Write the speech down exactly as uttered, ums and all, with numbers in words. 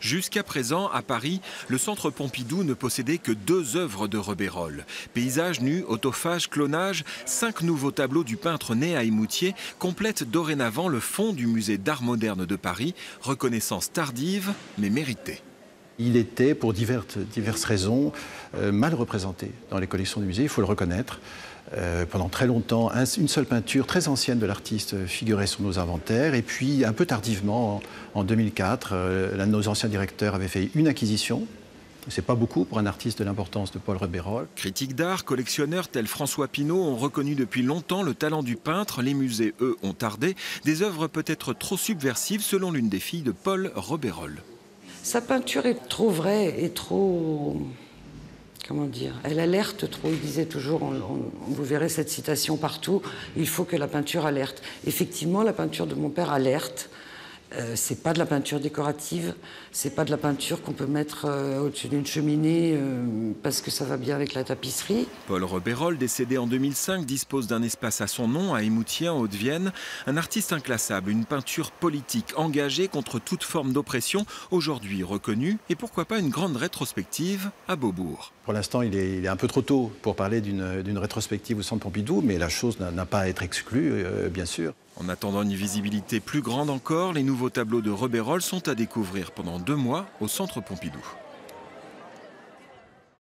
Jusqu'à présent, à Paris, le centre Pompidou ne possédait que deux œuvres de Rebérol. Paysages nus, autophages, clonage, cinq nouveaux tableaux du peintre né à Émoutier complètent dorénavant le fond du musée d'art moderne de Paris, reconnaissance tardive mais méritée. Il était, pour diverses, diverses raisons, euh, mal représenté dans les collections du musée, il faut le reconnaître. Euh, pendant très longtemps, un, une seule peinture très ancienne de l'artiste figurait sur nos inventaires. Et puis, un peu tardivement, en, en deux mille quatre, euh, l'un de nos anciens directeurs avait fait une acquisition. C'est pas beaucoup pour un artiste de l'importance de Paul Rebérol. Critiques d'art, collectionneurs tels François Pinault ont reconnu depuis longtemps le talent du peintre. Les musées, eux, ont tardé. Des œuvres peut-être trop subversives, selon l'une des filles de Paul Rebérol. Sa peinture est trop vraie et trop... Comment dire? Elle alerte trop. Il disait toujours, on, on, vous verrez cette citation partout, il faut que la peinture alerte. Effectivement, la peinture de mon père alerte. Euh, c'est pas de la peinture décorative, c'est pas de la peinture qu'on peut mettre euh, au-dessus d'une cheminée euh, parce que ça va bien avec la tapisserie. Paul Rebérol, décédé en deux mille cinq, dispose d'un espace à son nom à Émoutier, en Haute-Vienne. Un artiste inclassable, une peinture politique engagée contre toute forme d'oppression, aujourd'hui reconnue, et pourquoi pas une grande rétrospective à Beaubourg. Pour l'instant, il est, il est un peu trop tôt pour parler d'une rétrospective au centre Pompidou, mais la chose n'a pas à être exclue, euh, bien sûr. En attendant une visibilité plus grande encore, les nouveaux tableaux de Rebérol sont à découvrir pendant deux mois au centre Pompidou.